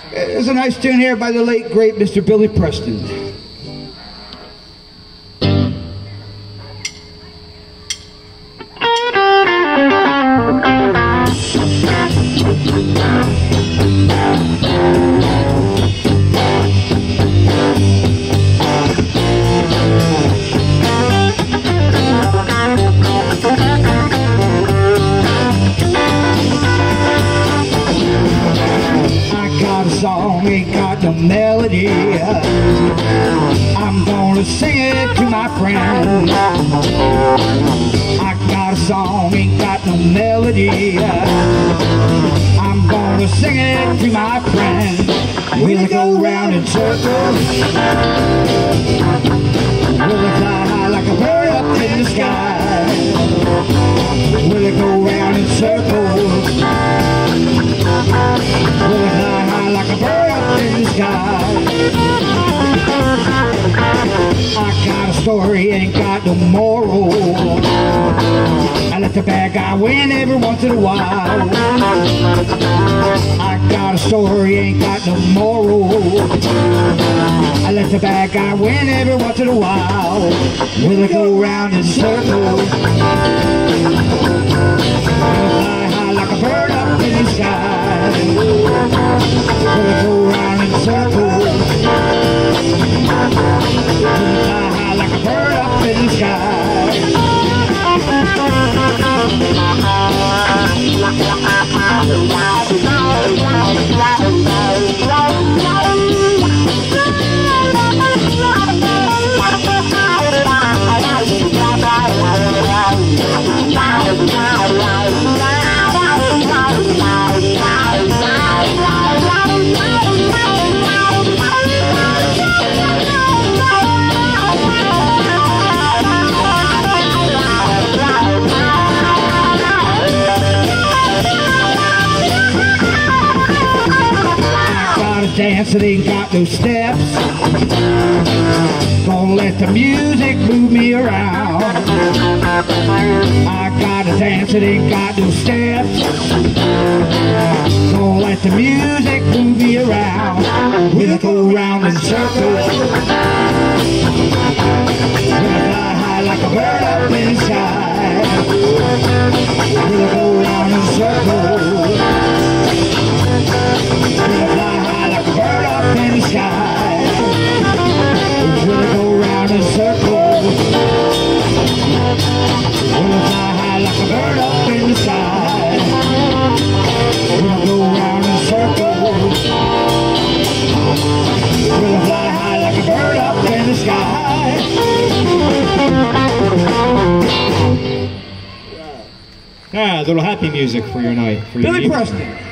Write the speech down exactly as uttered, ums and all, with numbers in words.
There's a nice tune here by the late, great Mister Billy Preston. Song ain't got no melody. I'm gonna sing it to my friend. I got a song, ain't got no melody. I'm gonna sing it to my friend. Will it go round in circles? Will it fly high like a bird up in the sky? Will it go round in circles? Will it fly high like a bird up in the sky? I got a story, ain't got no moral. I let the bad guy win every once in a while. I got a story, ain't got no moral. I let the bad guy win every once in a while. Will it go round in circles? Will it fly high like a bird up in the sky? Will it go round in circles? Will it fly high like a bird up in the sky? Dance that ain't got no steps. Gonna let the music move me around. I got a dance that ain't got no steps. Gonna let the music move me around. Will it go round in circles? Will it fly high like a bird up in the sky? Will it go round in circles? Will it fly high like a bird up in the sky? Will it go round in circles? Will it fly high like a bird up in the sky? Will it go round in circles? Will it fly high like a bird up in the sky? Ah, a little happy music for your night. For Billy your Preston.